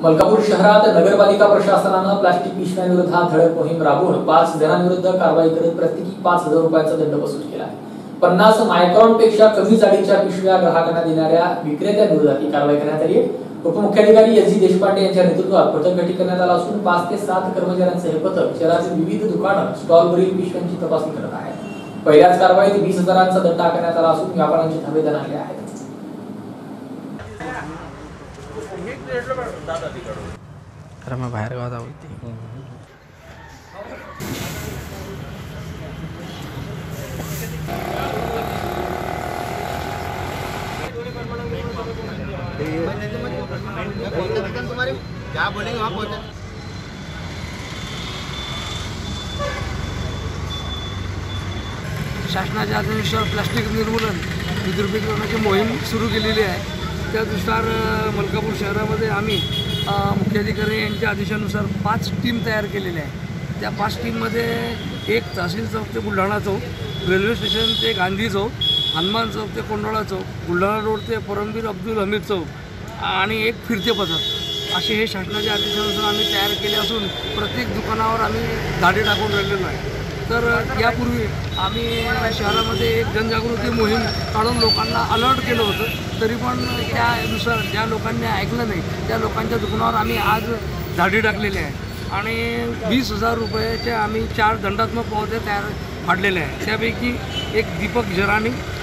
मलकापूर शहरात नगरपालिका प्रशासनाने प्लास्टिक पिशव्यांविरोधात धडक मोहीम राबवून 5 जणांविरुद्ध कारवाई करत प्रत्येकी 5,000 रुपयांचा दंड वसूल केला आहे। 50 मायक्रॉन पेक्षा कमी जाडीच्या पिशव्या ग्राहकांना देणाऱ्या विक्रेत्यांविरोधात ही कारवाई करण्यात आली आहे। उपमुख्याधिकारी एस.जी. देशपांडे यांच्या नेतृत्वात पथक गठीत करण्यात आला असून 5 ते 7 कर्मचाऱ्यांचे हे पथक शहरातील विविध दुकानं स्टॉलवरील पिशव्यांची तपासणी करत आहे। पहिल्याच कारवाईत 20,000चा दंड आकारण्यात आला असून व्यापाऱ्यांचे धाबे दणाणले आहेत। अरे मैं बाहेर गावात आवडते तुम्हारे क्या बोलेंगे वहाँ पहुँचे। शासनाच्या आदेशानुसार प्लास्टिक निर्मूलन विद्रुपीकरणाची मोहीम सुरू केलेली आहे। त्यानुसार मलकापूर शहरामध्ये आम्ही मुख्याधिकारी यांच्या आदेशानुसार 5 टीम तयार केलेल्या आहे। त्या 5 टीममध्ये एक तहसील चौक ते बुलढाणा चौक, रेल्वे स्टेशन ते गांधी चौक, हनुमान चौक ते कोंडाळा चौक, बुलढाणा रोड ते परमवीर अब्दुल हमीद चौक आणि एक फिरते पथक असे हे शासनाच्या आदेशानुसार आम्ही तयार केले असून प्रत्येक दुकानावर आम्ही धाडी टाकून राहिलेलो आहे। तर यापूर्वी आम्ही शहरामध्ये एक जनजागृती मोहीम काढून लोकांना अलर्ट केलं होतं, तरी पण त्यानुसार ज्या लोकांनी ऐकलं नाही त्या लोकांच्या दुकानावर आम्ही आज धाडी टाकलेली आहे आणि 20,000 रुपयाचे आम्ही 4 दंडात्मक पावत्या तयार फाडलेल्या आहे। त्यापैकी एक दीपक जरानी,